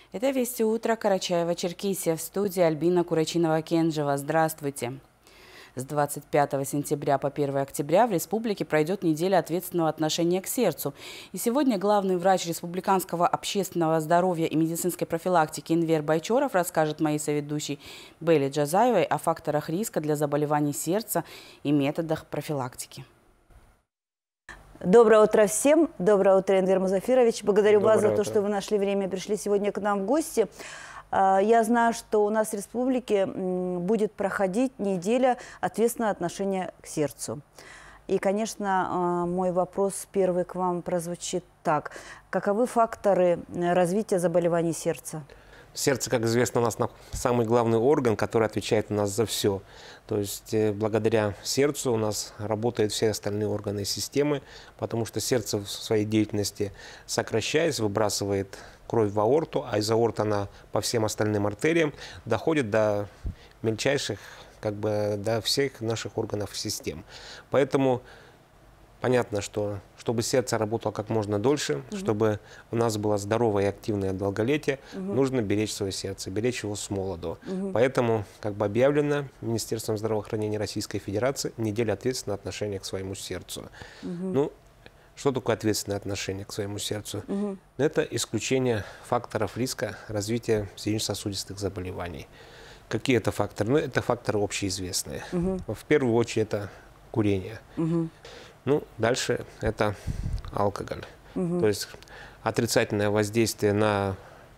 Это «Вести утро», Карачаево-Черкесия, в студии Альбина Курачинова-Кенжева. Здравствуйте. С 25 сентября по 1 октября в республике пройдет неделя ответственного отношения к сердцу. И сегодня главный врач Республиканского общественного здоровья и медицинской профилактики Энвер Байчоров расскажет моей соведущей Белли Джазаевой о факторах риска для заболеваний сердца и методах профилактики. Доброе утро всем. Доброе утро, Энвер Музафирович. Благодарю вас за то, что вы нашли время и пришли сегодня к нам в гости. Я знаю, что у нас в республике будет проходить неделя ответственного отношения к сердцу. И, конечно, мой вопрос первый к вам прозвучит так. Каковы факторы развития заболеваний сердца? Сердце, как известно, у нас самый главный орган, который отвечает у нас за все. То есть благодаря сердцу у нас работают все остальные органы и системы, потому что сердце в своей деятельности, сокращаясь, выбрасывает кровь в аорту, а из аорты она по всем остальным артериям доходит до мельчайших, до всех наших органов и систем. Поэтому понятно, что чтобы сердце работало как можно дольше, чтобы у нас было здоровое и активное долголетие, нужно беречь свое сердце, беречь его с молоду. Поэтому, объявлено Министерством здравоохранения Российской Федерации, неделя ответственного отношения к своему сердцу. Ну, что такое ответственное отношение к своему сердцу? Это исключение факторов риска развития сердечно-сосудистых заболеваний. Какие это факторы? Ну, это факторы общеизвестные. В первую очередь это курение. Ну, дальше это алкоголь. То есть отрицательное воздействие на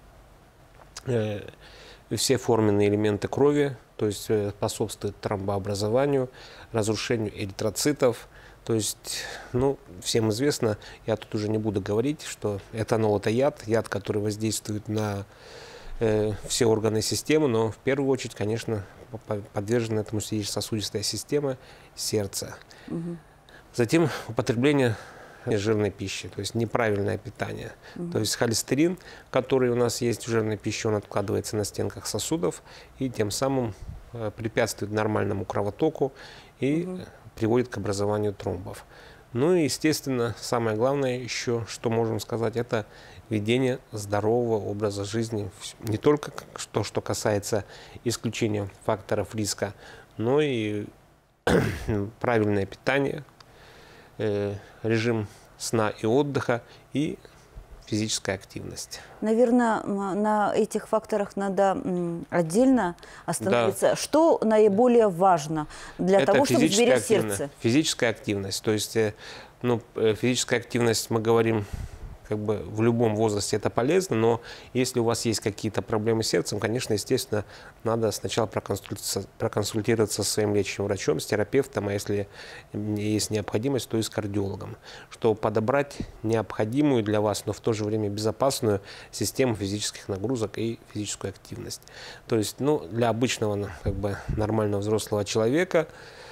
все форменные элементы крови, то есть способствует тромбообразованию, разрушению эритроцитов. То есть, ну, всем известно, я тут уже не буду говорить, что этанол – это яд, который воздействует на все органы системы, но в первую очередь, конечно, подвержена этому сердечно-сосудистая система сердца. Затем употребление жирной пищи, то есть неправильное питание. То есть холестерин, который у нас есть в жирной пище, он откладывается на стенках сосудов и тем самым препятствует нормальному кровотоку и приводит к образованию тромбов. Ну и, естественно, самое главное еще, что можем сказать, это ведение здорового образа жизни. Не только то, что касается исключения факторов риска, но и правильное питание, режим сна и отдыха и физическая активность. Наверное, на этих факторах надо отдельно остановиться. Да. Что наиболее важно для того, чтобы сберечь сердце? Физическая активность. То есть, ну, физическая активность, мы говорим, в любом возрасте это полезно, но если у вас есть какие-то проблемы с сердцем, конечно, естественно, надо сначала проконсультироваться со своим лечащим врачом, с терапевтом, а если есть необходимость, то и с кардиологом, чтобы подобрать необходимую для вас, но в то же время безопасную систему физических нагрузок и физическую активность. То есть, ну, для обычного, нормального взрослого человека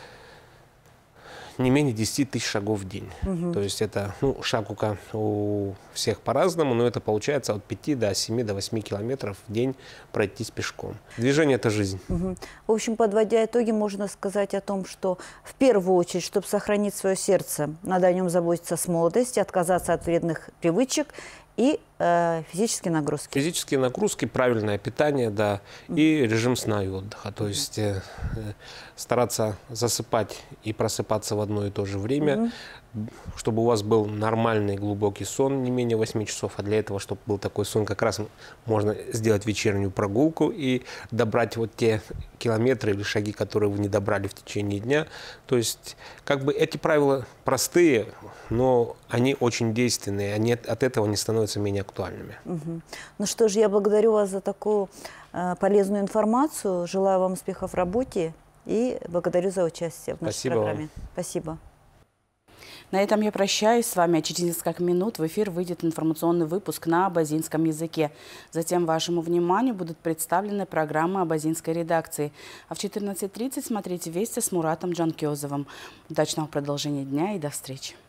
не менее 10 тысяч шагов в день. То есть это, ну, шаг у всех по-разному, но это получается от 5 до 7 до 8 километров в день пройтись пешком. Движение – это жизнь. В общем, подводя итоги, можно сказать о том, что в первую очередь, чтобы сохранить свое сердце, надо о нем заботиться с молодости, отказаться от вредных привычек и физические нагрузки. Физические нагрузки, правильное питание, да, и режим сна и отдыха. То есть стараться засыпать и просыпаться в одно и то же время, чтобы у вас был нормальный глубокий сон, не менее 8 часов. А для этого, чтобы был такой сон, как раз можно сделать вечернюю прогулку и добрать вот те километры или шаги, которые вы не добрали в течение дня. То есть, эти правила простые, но они очень действенные, они от этого не становятся менее актуальными. Ну что ж, я благодарю вас за такую полезную информацию, желаю вам успехов в работе и благодарю за участие в нашей программе. Спасибо. На этом я прощаюсь с вами. Через несколько минут в эфир выйдет информационный выпуск на абазинском языке. Затем вашему вниманию будут представлены программы абазинской редакции. А в 14:30 смотрите «Вести» с Муратом Джанкезовым. Удачного продолжения дня и до встречи.